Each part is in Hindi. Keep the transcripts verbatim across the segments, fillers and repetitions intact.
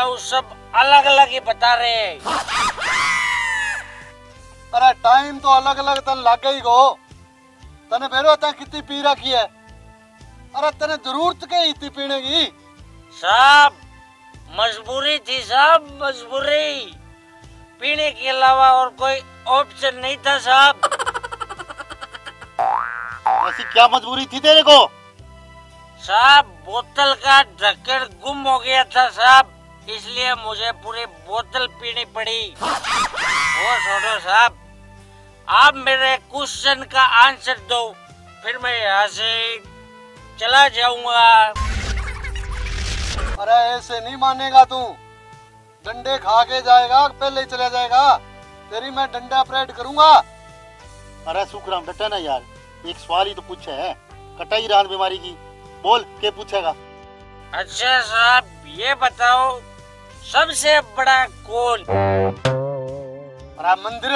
सब अलग अलग ही बता रहे हैं। अरे टाइम तो अलग अलग तन लग गई गो। तने फेरो ता कितनी पी रखी है। अरे तने जरूरत के इतनी पीने की? साहब मजबूरी थी साहब, मजबूरी। पीने के अलावा और कोई ऑप्शन नहीं था साहब। ऐसी क्या मजबूरी थी तेरे को? साहब बोतल का ढक्कन गुम हो गया था साहब, इसलिए मुझे पूरी बोतल पीनी पड़ी। वो छोड़ो साहब, आप मेरे क्वेश्चन का आंसर दो, फिर मैं यहाँ से चला जाऊंगा। अरे ऐसे नहीं मानेगा तू। डंडे खा के जाएगा, पहले ही चला जाएगा। तेरी मैं डंडा परेड करूंगा। अरे सुखराम डटे ना यार, एक सवाल ही तो पूछे है। कटाई रान बीमारी की बोल के पूछेगा। अच्छा साहब ये बताओ, सबसे बड़ा कौन? अरे मंदिर।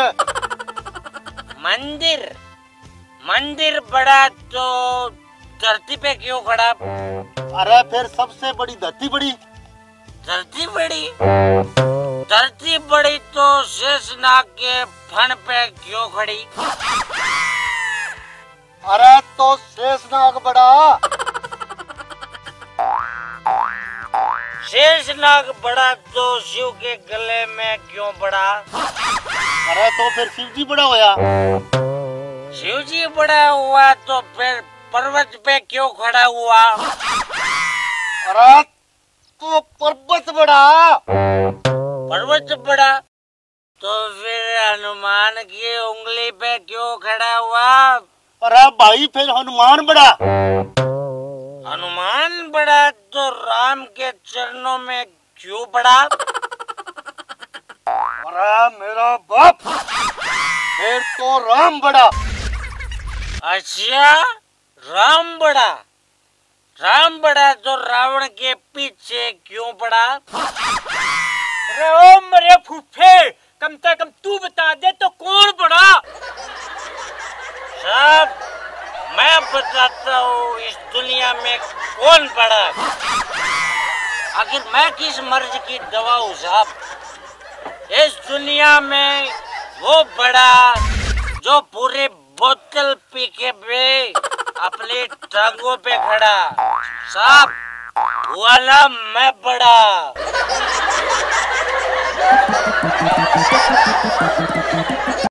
मंदिर? मंदिर बड़ा तो धरती पे क्यों खड़ा? अरे फिर सबसे बड़ी धरती बड़ी। धरती बड़ी? धरती बड़ी तो शेषनाग के फन पे क्यों खड़ी? अरे तो शेषनाग बड़ा। शेषनाग बड़ा तो शिव के गले में क्यों पड़ा? अरे तो फिर शिव जी बड़ा होया। शिव जी बड़ा हुआ तो फिर पर्वत पे क्यों खड़ा हुआ? अरे तो पर्वत बड़ा। पर्वत बड़ा तो फिर हनुमान की उंगली पे क्यों खड़ा हुआ? अरे भाई फिर हनुमान बड़ा। हनुमान बड़ा तो राम के चरणों में क्यों पड़ा? अरे मेरा बाप, फिर तो राम बड़ा। अच्छा राम बड़ा। राम बड़ा तो रावण के पीछे क्यों पड़ा? अरे ओ मरे फूफे, कम से कम तू बता दे तो कौन बड़ा? साहब मैं बताता हूँ इस दुनिया में कौन बड़ा। आखिर मैं किस मर्ज की दवा हूँ साहब? इस दुनिया में वो बड़ा जो पूरी बोतल पी के भी अपनी टांगों पे खड़ा। साहब वाला मैं बड़ा।